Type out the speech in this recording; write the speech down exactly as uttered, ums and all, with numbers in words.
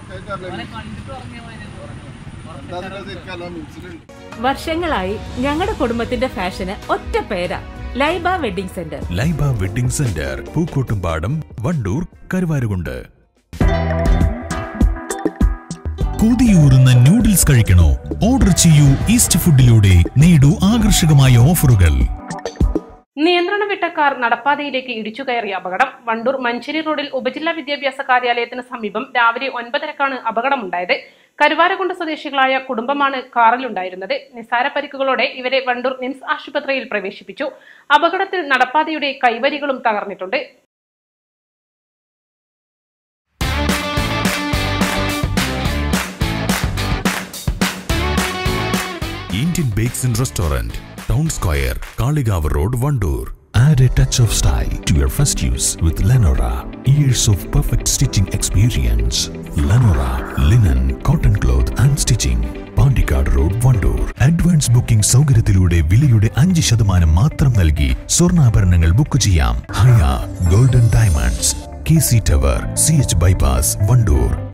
വർഷങ്ങളായി ഞങ്ങളുടെ കുടുംബത്തിന്റെ ഫാഷന് ഒറ്റ പേരാ, Laiba Wedding Centre. Laiba Wedding Centre, Pookkottumpadam, Wandoor, Karuvarakundu. കൊതിയൂറുന്ന നൂഡിൽസ് കഴിക്കണോ? ഓർഡർ ചെയ്യൂ ഈസ്റ്റ് ഫുഡിലൂടെ, നേടൂ ആകർഷകമായ ഓഫറുകൾ. നിയന്ത്രണം വിട്ട കാർ നടപ്പാതയിലേക്ക് ഇടിച്ചു കയറിയ അപകടം. വണ്ടൂർ മഞ്ചേരി റോഡിൽ ഉപജില്ലാ വിദ്യാഭ്യാസ കാര്യാലയത്തിന് സമീപം രാവിലെ ഒൻപതരക്കാണ് അപകടമുണ്ടായത്. കരുവാരകുണ്ട് സ്വദേശികളായ കുടുംബമാണ് കാറിലുണ്ടായിരുന്നത്. നിസ്സാര പരിക്കുകളോടെ ഇവരെ വണ്ടൂർ നിംസ് ആശുപത്രിയിൽ പ്രവേശിപ്പിച്ചു. അപകടത്തിൽ നടപ്പാതയുടെ കൈവരികളും തകർന്നിട്ടുണ്ട്. Indian Bakes and Restaurant, Town Square, Kalikavu road, Wandoor. Add a touch of style to your first use with Lenora. Years of perfect stitching experience. Lenora, linen, cotton cloth and stitching. Pandikkad road, Wandoor. Advance booking സൗകര്യത്തിലൂടെ വിലയുടെ അഞ്ച് ശതമാനം മാത്രം നൽകി സ്വർണ്ണാഭരണങ്ങൾ book ചെയ്യാം. Haya golden diamonds, K C tower, C H bypass, Wandoor.